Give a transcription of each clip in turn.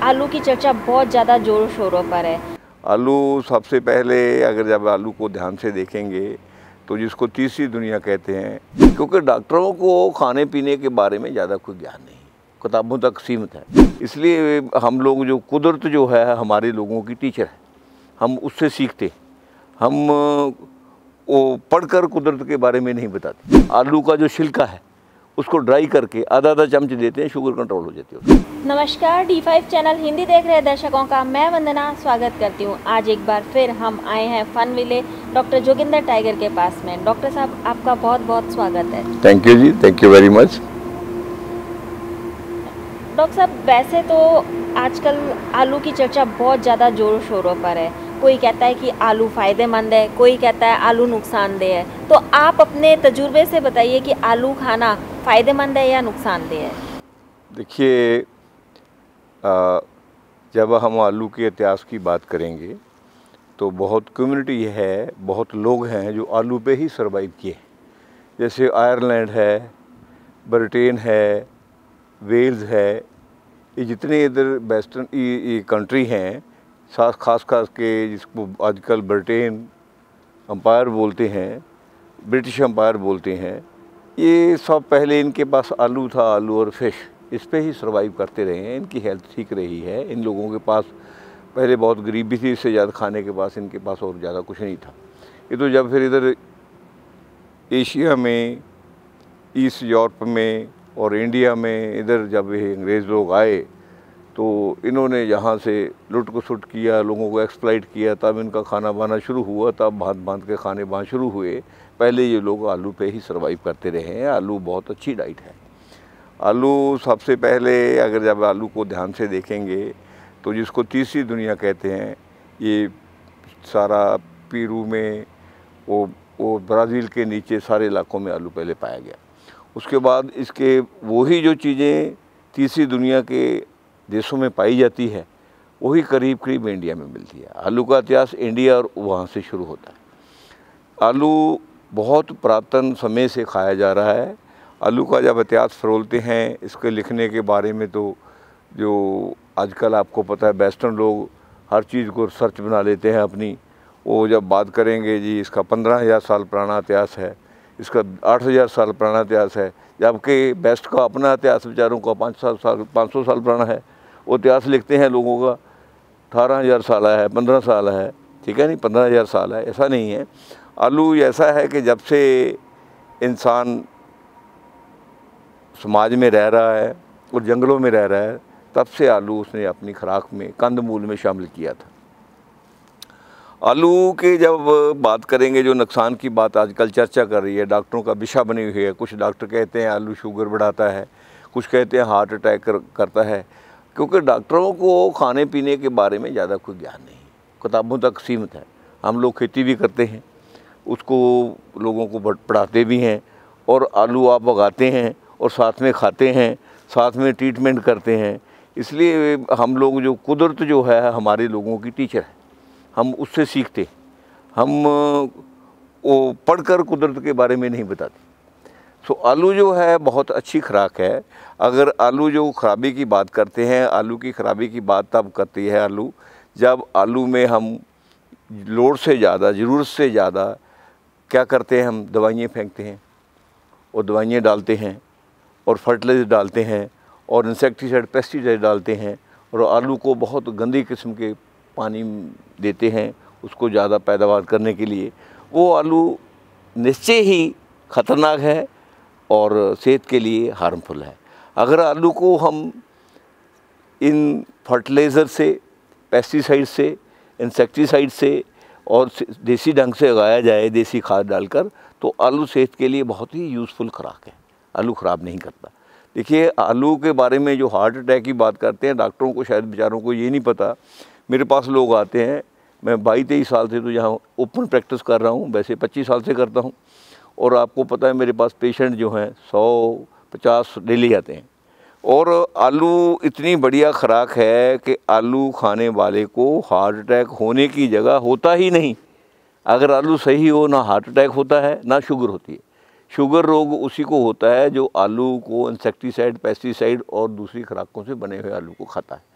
आलू की चर्चा बहुत ज़्यादा जोरों शोरों पर है। आलू सबसे पहले अगर जब आलू को ध्यान से देखेंगे तो जिसको तीसरी दुनिया कहते हैं, क्योंकि डॉक्टरों को खाने पीने के बारे में ज़्यादा कोई ज्ञान नहीं, किताबों तक सीमित है। इसलिए हम लोग जो कुदरत जो है हमारे लोगों की टीचर है, हम उससे सीखते। हम वो पढ़कर कुदरत के बारे में नहीं बताते। आलू का जो छिलका है उसको ड्राई करके आधा आधा चम्मच देते हैं, शुगर कंट्रोल हो जाती है। नमस्कार, D5 चैनल हिंदी देख रहे दर्शकों का मैं वंदना स्वागत करती हूँ। आज एक बार फिर हम आए हैं फन विले डॉक्टर जोगिंदर टाइगर के पास में। डॉक्टर साहब, आपका बहुत बहुत स्वागत है। थैंक यू जी, thank you very much. Doctor साहब, वैसे तो आजकल आलू की चर्चा बहुत ज़्यादा जोरों शोरों पर है। कोई कहता है कि आलू फ़ायदेमंद है, कोई कहता है आलू नुकसानदेह है। तो आप अपने तजुर्बे से बताइए कि आलू खाना फ़ायदेमंद है या नुकसानदेह है? देखिए, जब हम आलू के इतिहास की बात करेंगे तो बहुत कम्युनिटी है, बहुत लोग हैं जो आलू पे ही सरवाइव किए। जैसे आयरलैंड है, ब्रिटेन है, वेल्स है, ये जितने इधर वेस्टर्न ये कंट्री हैं, खास के जिसको आजकल ब्रिटेन अम्पायर बोलते हैं, ब्रिटिश अम्पायर बोलते हैं, ये सब पहले इनके पास आलू था, आलू और फिश, इस पे ही सर्वाइव करते रहे हैं। इनकी हेल्थ ठीक रही है। इन लोगों के पास पहले बहुत गरीबी थी, इससे ज़्यादा खाने के पास इनके पास और ज़्यादा कुछ नहीं था। ये तो जब फिर इधर एशिया में, ईस्ट यूरोप में और इंडिया में इधर जब ये अंग्रेज़ लोग आए तो इन्होंने यहाँ से लुट खसुट किया, लोगों को एक्सप्लॉइट किया, तब इनका खाना बाना शुरू हुआ, तब भांत भांत के खाने बान शुरू हुए। पहले ये लोग आलू पे ही सर्वाइव करते रहे हैं। आलू बहुत अच्छी डाइट है। आलू सबसे पहले अगर जब आलू को ध्यान से देखेंगे तो जिसको तीसरी दुनिया कहते हैं, ये सारा पेरू में, वो ब्राज़ील के नीचे सारे इलाकों में आलू पहले पाया गया। उसके बाद इसके वही जो चीज़ें तीसरी दुनिया के देशों में पाई जाती है वही करीब करीब इंडिया में मिलती है। आलू का इतिहास इंडिया और वहाँ से शुरू होता है। आलू बहुत पुरातन समय से खाया जा रहा है। आलू का जब इतिहास फरोलते हैं, इसके लिखने के बारे में, तो जो आजकल आपको पता है वेस्टर्न लोग हर चीज़ को सर्च बना लेते हैं अपनी। वो जब बात करेंगे जी इसका 15,000 साल पुराना इतिहास है, इसका 8,000 साल पुराना इतिहास है, जबकि वेस्ट का अपना इतिहास बेचारों का 500 साल पुराना है। वो इतिहास लिखते हैं लोगों का 18,000 साल है, 15 साल है, ठीक है नहीं, 15,000 साल है, ऐसा नहीं है। आलू ऐसा है कि जब से इंसान समाज में रह रहा है और जंगलों में रह रहा है, तब से आलू उसने अपनी खुराक में, कंदमूल में शामिल किया था। आलू के जब बात करेंगे, जो नुकसान की बात आजकल चर्चा कर रही है, डॉक्टरों का विषय बनी हुई है। कुछ डॉक्टर कहते हैं आलू शुगर बढ़ाता है, कुछ कहते हैं हार्ट अटैक करता है, क्योंकि डॉक्टरों को खाने पीने के बारे में ज़्यादा कोई ज्ञान नहीं, किताबों तक सीमित है। हम लोग खेती भी करते हैं, उसको लोगों को पढ़ाते भी हैं, और आलू आप उगाते हैं और साथ में खाते हैं, साथ में ट्रीटमेंट करते हैं। इसलिए हम लोग जो कुदरत जो है हमारे लोगों की टीचर है, हम उससे सीखते। हम वो पढ़कर कुदरत के बारे में नहीं बताते। सो आलू जो है बहुत अच्छी खुराक है। अगर आलू जो खराबी की बात करते हैं, आलू की खराबी की बात तब करती है आलू, जब आलू में हम लोड से ज़्यादा, ज़रूरत से ज़्यादा क्या करते हैं, हम दवाइयाँ फेंकते हैं और दवाइयाँ डालते हैं और फर्टिलाइज़र डालते हैं और इंसेक्टिसाइड, पेस्टिसाइड डालते हैं, और आलू को बहुत गंदी किस्म के पानी देते हैं उसको ज़्यादा पैदावार करने के लिए। वो आलू निश्चय ही ख़तरनाक है और सेहत के लिए हार्मफुल है। अगर आलू को हम इन फर्टिलाइज़र से, पेस्टिसाइड से, इंसेक्टिसाइड से और देसी ढंग से उगाया जाए, देसी खाद डालकर, तो आलू सेहत के लिए बहुत ही यूज़फुल खुराक है। आलू ख़राब नहीं करता। देखिए, आलू के बारे में जो हार्ट अटैक की बात करते हैं, डॉक्टरों को शायद बेचारों को ये नहीं पता। मेरे पास लोग आते हैं, मैं 22-23 साल से तो यहाँ ओपन प्रैक्टिस कर रहा हूँ, वैसे 25 साल से करता हूँ, और आपको पता है मेरे पास पेशेंट जो हैं 100-50 डेली आते हैं। और आलू इतनी बढ़िया खुराक है कि आलू खाने वाले को हार्ट अटैक होने की जगह होता ही नहीं। अगर आलू सही हो, ना हार्ट अटैक होता है, ना शुगर होती है। शुगर रोग उसी को होता है जो आलू को इंसेक्टिसाइड, पेस्टिसाइड और दूसरी खुराकों से बने हुए आलू को खाता है।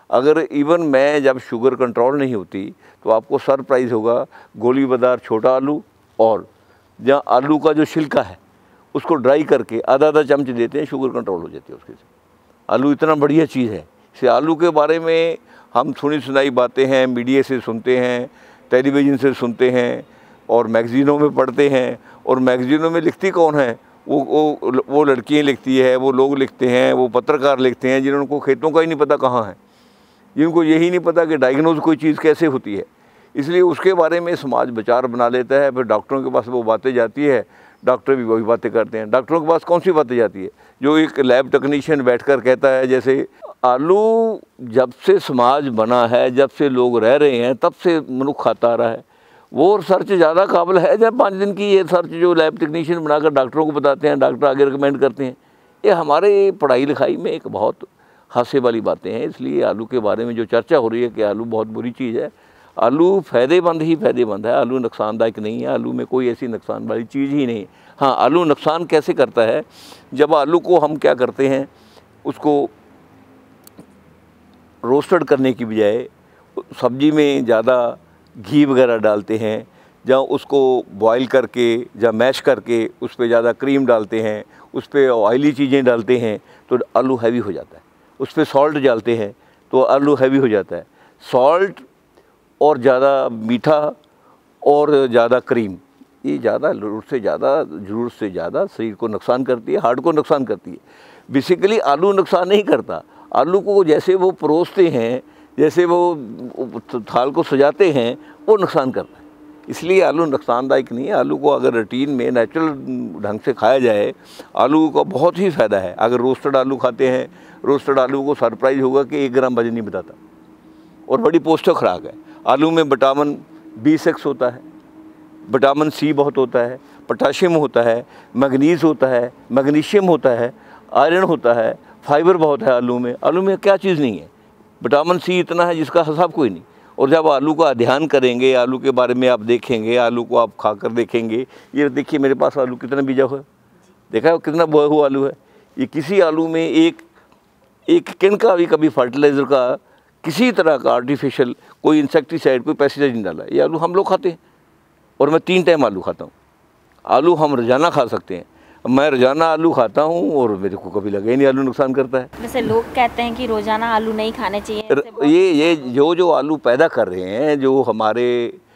अगर इवन मैं जब शुगर कंट्रोल नहीं होती तो आपको सरप्राइज़ होगा, गोली बाजार छोटा आलू और जहाँ आलू का जो छिलका है उसको ड्राई करके आधा आधा चम्मच देते हैं, शुगर कंट्रोल हो जाती है उसके से। आलू इतना बढ़िया चीज़ है। इसे आलू के बारे में हम सुनी सुनाई बातें हैं, मीडिया से सुनते हैं, टेलीविज़न से सुनते हैं और मैगज़ीनों में पढ़ते हैं। और मैगज़ीनों में लिखती कौन है? वो लड़कियाँ लिखती है, वो लोग लिखते हैं, वो पत्रकार लिखते हैं जिनको खेतों का ही नहीं पता कहाँ है, जिनको यही नहीं पता कि डायग्नोज कोई चीज़ कैसे होती है। इसलिए उसके बारे में समाज विचार बना लेता है, फिर डॉक्टरों के पास वो बातें जाती है, डॉक्टर भी वही बातें करते हैं। डॉक्टरों के पास कौन सी बातें जाती है? जो एक लैब टेक्नीशियन बैठकर कहता है, जैसे आलू जब से समाज बना है, जब से लोग रह रहे हैं, तब से मनुष्य खाता आ रहा है। वो रिसर्च ज़्यादा काबिल है जब 5 दिन की ये रिसर्च जो लैब टेक्नीशियन बनाकर डॉक्टरों को बताते हैं, डॉक्टर आगे रिकमेंड करते हैं। ये हमारे पढ़ाई लिखाई में एक बहुत हास्य वाली बातें हैं। इसलिए आलू के बारे में जो चर्चा हो रही है कि आलू बहुत बुरी चीज़ है, आलू फ़ायदेमंद ही फ़ायदेमंद है। आलू नुकसानदायक नहीं है। आलू में कोई ऐसी नुकसान वाली चीज़ ही नहीं। हाँ, आलू नुकसान कैसे करता है? जब आलू को हम क्या करते हैं, उसको रोस्टेड करने की बजाय सब्ज़ी में ज़्यादा घी वगैरह डालते हैं, जहाँ उसको बॉईल करके या मैश करके उस पर ज़्यादा क्रीम डालते हैं, उस पर ऑयली चीज़ें डालते हैं तो आलू हैवी हो जाता है। उस पर सॉल्ट डालते हैं तो आलू हैवी हो जाता है। सॉल्ट और ज़्यादा मीठा और ज़्यादा क्रीम, ये ज़्यादा ज़रूरत से ज़्यादा शरीर को नुकसान करती है, हार्ट को नुकसान करती है। बेसिकली आलू नुकसान नहीं करता। आलू को जैसे वो परोसते हैं, जैसे वो थाल को सजाते हैं, वो नुकसान करता है। इसलिए आलू नुकसानदायक नहीं है। आलू को अगर रूटीन में नेचुरल ढंग से खाया जाए, आलू का बहुत ही फ़ायदा है। अगर रोस्टेड आलू खाते हैं, रोस्टेड आलू को सरप्राइज़ होगा कि 1 ग्राम वजन नहीं बताता और बड़ी पौष्टिक खुराक है। आलू में विटामिन B6 होता है, विटामिन C बहुत होता है, पोटाशियम होता है, मैग्नीज होता है, मैग्नीशियम होता है, आयरन होता है, फाइबर बहुत है आलू में। आलू में क्या चीज़ नहीं है? विटामिन C इतना है जिसका हिसाब कोई नहीं। और जब आलू का अध्ययन करेंगे, आलू के बारे में आप देखेंगे, आलू को आप खाकर देखेंगे, ये देखिए मेरे पास आलू कितना बीजा हुआ है, देखा है कितना बोया हुआ आलू है। ये किसी आलू में एक किनका भी कभी फर्टिलाइज़र का, किसी तरह का आर्टिफिशियल कोई इंसेक्टिसाइड, कोई पेस्टिसाइड नहीं डाला। ये आलू हम लोग खाते हैं और मैं 3 टाइम आलू खाता हूँ। आलू हम रोज़ाना खा सकते हैं। मैं रोज़ाना आलू खाता हूँ और मेरे को कभी लगा ही नहीं आलू नुकसान करता है। वैसे लोग कहते हैं कि रोज़ाना आलू नहीं खाने चाहिए। ये जो आलू पैदा कर रहे हैं, जो हमारे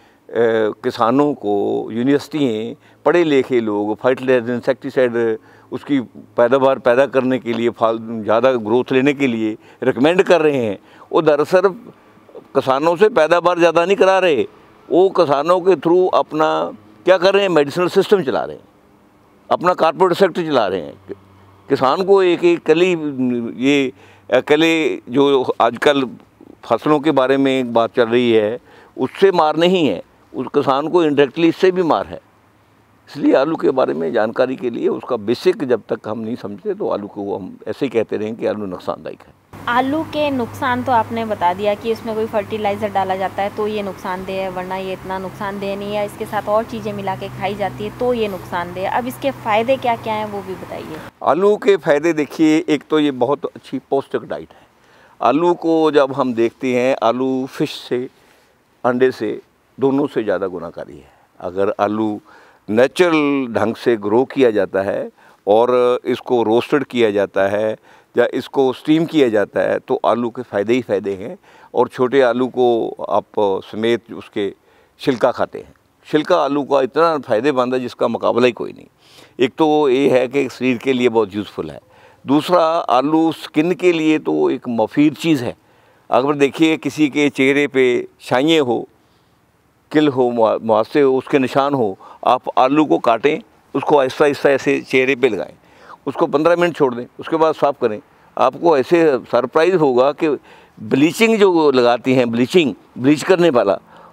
किसानों को, यूनिवर्सिटी पढ़े लिखे लोग फर्टिलाइजर, इंसेक्टिसाइड उसकी पैदावार पैदा करने के लिए, ज़्यादा ग्रोथ लेने के लिए रिकमेंड कर रहे हैं, वो दरअसल किसानों से पैदावार ज़्यादा नहीं करा रहे। वो किसानों के थ्रू अपना क्या कर रहे हैं, मेडिसिनल सिस्टम चला रहे हैं, अपना कॉर्पोरेट सेक्टर चला रहे हैं। किसान को एक कली, ये अकेले जो आजकल फसलों के बारे में एक बात चल रही है, उससे मार नहीं है, उस किसान को इंडायरेक्टली इससे भी मार है। इसलिए आलू के बारे में जानकारी के लिए उसका बेसिक जब तक हम नहीं समझते तो आलू को हम ऐसे ही कहते रहें कि आलू नुकसानदायक है। आलू के नुकसान तो आपने बता दिया कि इसमें कोई फर्टिलाइज़र डाला जाता है तो ये नुकसानदेह है, वरना ये इतना नुकसानदेह नहीं है। इसके साथ और चीज़ें मिला के खाई जाती है तो ये नुकसानदेह है। अब इसके फ़ायदे क्या क्या हैं वो भी बताइए। आलू के फ़ायदे देखिए, एक तो ये बहुत अच्छी पौष्टिक डाइट है। आलू को जब हम देखते हैं, आलू फिश से, अंडे से, दोनों से ज़्यादा गुणाकारी है। अगर आलू नेचुरल ढंग से ग्रो किया जाता है और इसको रोस्टेड किया जाता है या इसको स्टीम किया जाता है तो आलू के फ़ायदे ही फ़ायदे हैं। और छोटे आलू को आप समेत उसके छिलका खाते हैं। छिलका आलू का इतना फ़ायदेमंद है जिसका मुकाबला ही कोई नहीं। एक तो ये है कि शरीर के लिए बहुत यूज़फुल है। दूसरा, आलू स्किन के लिए तो एक मुफीद चीज़ है। अगर देखिए किसी के चेहरे पे छाइयाँ हो, किल हो, मुहासे हो, उसके निशान हो, आप आलू को काटें, उसको आहिस्ता आहिस्ता ऐसे चेहरे पे लगाएं, उसको 15 मिनट छोड़ दें, उसके बाद साफ़ करें। आपको ऐसे सरप्राइज़ होगा कि ब्लीचिंग जो लगाती हैं, ब्लीच करने वाला,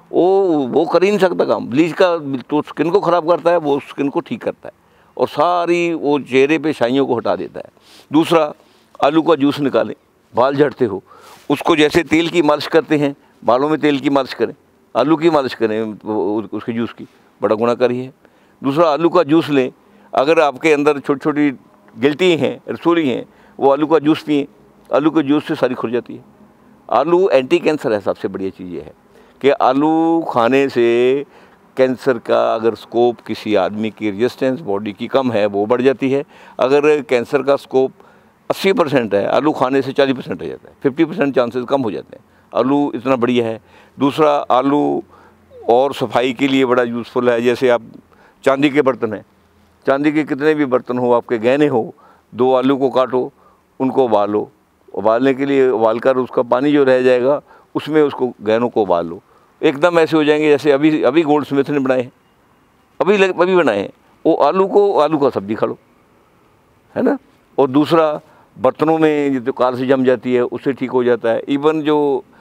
वो कर ही नहीं सकता काम। ब्लीच का तो स्किन को ख़राब करता है, वो स्किन को ठीक करता है और सारी वो चेहरे पे छाइयों को हटा देता है। दूसरा, आलू का जूस निकालें, बाल झड़ते हो, उसको जैसे तेल की मालिश करते हैं, बालों में तेल की मालिश करें, आलू की मालिश करें उसके जूस की, बड़ा गुणाकारी है। दूसरा, आलू का जूस लें। अगर आपके अंदर छोटी छोटी गिल्टी हैं, रसोली हैं, वो आलू का जूस पिएँ, आलू के जूस से सारी खुल जाती है। आलू एंटी कैंसर है। सबसे बढ़िया चीज़ ये है कि आलू खाने से कैंसर का अगर स्कोप किसी आदमी की रेजिस्टेंस बॉडी की कम है वो बढ़ जाती है। अगर कैंसर का स्कोप 80% है, आलू खाने से 40% हो जाता है, 50% चांसेस कम हो जाते हैं। आलू इतना बढ़िया है। दूसरा, आलू और सफाई के लिए बड़ा यूज़फुल है। जैसे आप चांदी के बर्तन हैं, चांदी के कितने भी बर्तन हो, आपके गहने हो, 2 आलू को काटो, उनको उबालो। उबालने के लिए उबालकर उसका पानी जो रह जाएगा उसमें उसको गहनों को उबाल लो, एकदम ऐसे हो जाएंगे जैसे अभी गोल्ड स्मिथ ने बनाए हैं, अभी बनाए हैं। वो आलू का सब्जी खा लो, है ना। और दूसरा, बर्तनों में जो काल से जम जाती है उससे ठीक हो जाता है। इवन जो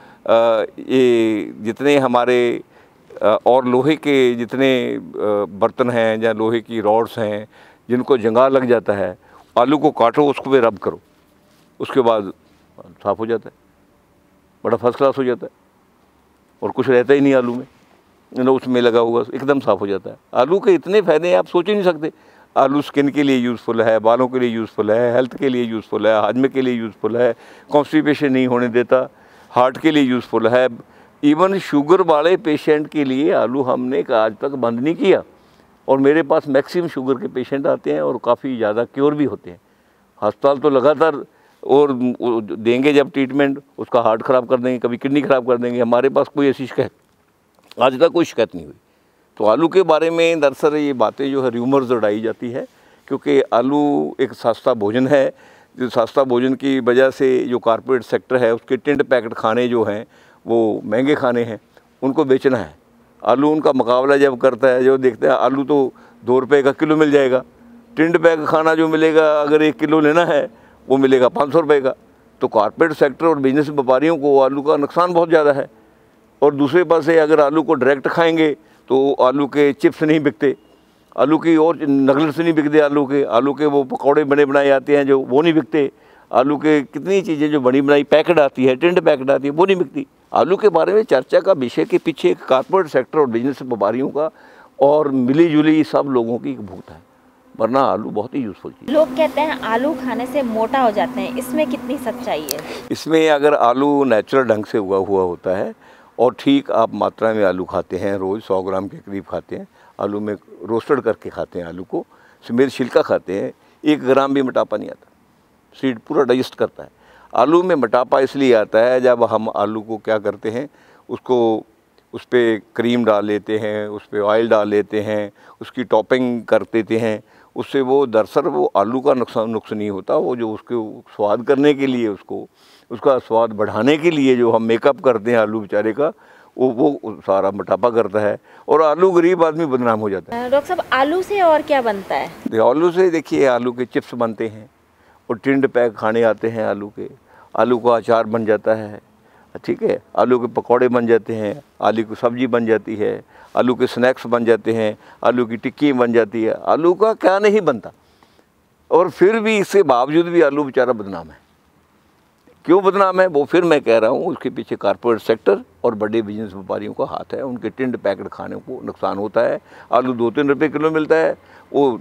ये जितने हमारे और लोहे के जितने बर्तन हैं या लोहे की रॉड्स हैं जिनको जंगाल लग जाता है, आलू को काटो, उसको भी रब करो, उसके बाद साफ़ हो जाता है, बड़ा फर्स्ट क्लास हो जाता है और कुछ रहता ही नहीं आलू में, उसमें लगा हुआ एकदम साफ़ हो जाता है। आलू के इतने फ़ायदे हैं आप सोच ही नहीं सकते। आलू स्किन के लिए यूज़फुल है, बालों के लिए यूज़फुल है, हेल्थ के लिए यूज़फुल है, हाजमे के लिए यूज़फुल है, कॉन्स्टिपेशन नहीं होने देता, हार्ट के लिए यूज़फुल है। इवन शुगर वाले पेशेंट के लिए आलू हमने आज तक बंद नहीं किया और मेरे पास मैक्सिमम शुगर के पेशेंट आते हैं और काफ़ी ज़्यादा क्योर भी होते हैं। अस्पताल तो लगातार और देंगे जब ट्रीटमेंट, उसका हार्ट ख़राब कर देंगे, कभी किडनी ख़राब कर देंगे। हमारे पास कोई ऐसी शिकायत आज तक कोई शिकायत नहीं हुई। तो आलू के बारे में दरअसल ये बातें जो है र्यूमर्स उड़ाई जाती है, क्योंकि आलू एक सस्ता भोजन है। जो सस्ता भोजन की वजह से जो कॉर्पोरेट सेक्टर है उसके टिंड पैकेट खाने जो हैं वो महंगे खाने हैं, उनको बेचना है। आलू उनका मुकाबला जब करता है, जो देखते हैं आलू तो 2 रुपये का किलो मिल जाएगा, टिंड पैक खाना जो मिलेगा अगर 1 किलो लेना है वो मिलेगा 500 रुपये का। तो कॉर्पोरेट सेक्टर और बिजनेस व्यापारियों को आलू का नुकसान बहुत ज़्यादा है। और दूसरे पास से अगर आलू को डायरेक्ट खाएंगे तो आलू के चिप्स नहीं बिकते, आलू की और नगलट्स नहीं बिकते, आलू के वो पकौड़े बने बनाए आते हैं जो वो नहीं बिकते, आलू के कितनी चीज़ें जो बनी बनाई पैकेट आती है, टिंड पैकेट आती है, वो नहीं बिकती। आलू के बारे में चर्चा का विषय के पीछे कॉर्पोरेट सेक्टर और बिजनेस व्यापारियों का और मिली जुली सब लोगों की भूत है, वरना आलू बहुत ही यूज़फुल चीज़। लोग कहते हैं आलू खाने से मोटा हो जाते हैं, इसमें कितनी सच्चाई है? इसमें अगर आलू नेचुरल ढंग से उगा हुआ होता है और ठीक आप मात्रा में आलू खाते हैं, रोज़ 100 ग्राम के करीब खाते हैं, आलू में रोस्टेड करके खाते हैं, आलू को समेत छिलका खाते हैं, 1 ग्राम भी मोटापा नहीं आता। सीड पूरा डाइजेस्ट करता है। आलू में मोटापा इसलिए आता है जब हम आलू को क्या करते हैं, उसको उस पर क्रीम डाल लेते हैं, उस पर ऑयल डाल लेते हैं, उसकी टॉपिंग कर देते हैं, उससे वो दरअसल वो आलू का नुक्स नहीं होता। वो जो उसके स्वाद करने के लिए उसका स्वाद बढ़ाने के लिए जो हम मेकअप करते हैं आलू बेचारे का, वो सारा मोटापा करता है और आलू गरीब आदमी बदनाम हो जाता है। डॉक्टर साहब, आलू से और क्या बनता है? आलू से देखिए, आलू के चिप्स बनते हैं और टिंड पैक खाने आते हैं आलू के, आलू का अचार बन जाता है, ठीक है, आलू के पकौड़े बन जाते हैं, आलू की सब्ज़ी बन जाती है, आलू के स्नैक्स बन जाते हैं, आलू की टिक्की बन जाती है। आलू का क्या नहीं बनता, और फिर भी इसके बावजूद भी आलू बेचारा बदनाम है। क्यों बदनाम है वो फिर मैं कह रहा हूँ, उसके पीछे कॉर्पोरेट सेक्टर और बड़े बिजनेस व्यापारियों का हाथ है। उनके टिंड पैकेट खाने को नुकसान होता है। आलू 2-3 रुपये किलो मिलता है, वो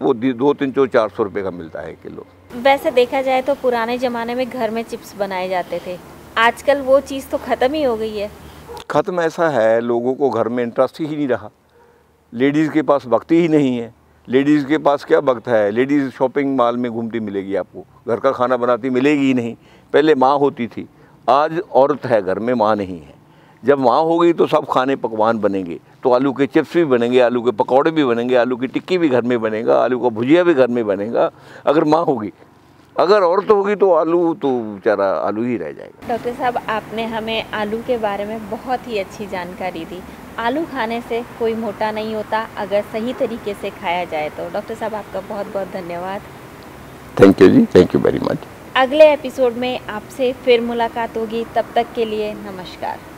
200-400 रुपये का मिलता है किलो। वैसे देखा जाए तो पुराने ज़माने में घर में चिप्स बनाए जाते थे, आजकल वो चीज़ तो ख़त्म ही हो गई है। ख़त्म ऐसा है, लोगों को घर में इंटरेस्ट ही नहीं रहा, लेडीज़ के पास वक्त ही नहीं है। लेडीज़ के पास क्या वक्त है, लेडीज़ शॉपिंग मॉल में घूमती मिलेगी आपको, घर का खाना बनाती मिलेगी ही नहीं। पहले माँ होती थी, आज औरत है घर में, माँ नहीं है। जब माँ हो गई तो सब खाने पकवान बनेंगे, तो आलू के चिप्स भी बनेंगे, आलू के पकौड़े भी बनेंगे, आलू की टिक्की भी घर में बनेगा, आलू का भुजिया भी घर में बनेगा, अगर माँ होगी। अगर औरत होगी तो आलू तो बेचारा आलू ही रह जाएगा। डॉक्टर साहब, आपने हमें आलू के बारे में बहुत ही अच्छी जानकारी दी। आलू खाने से कोई मोटा नहीं होता अगर सही तरीके से खाया जाए तो। डॉक्टर साहब, आपका बहुत बहुत धन्यवाद। थैंक यू जी, थैंक यू वेरी मच। अगले एपिसोड में आपसे फिर मुलाकात होगी, तब तक के लिए नमस्कार।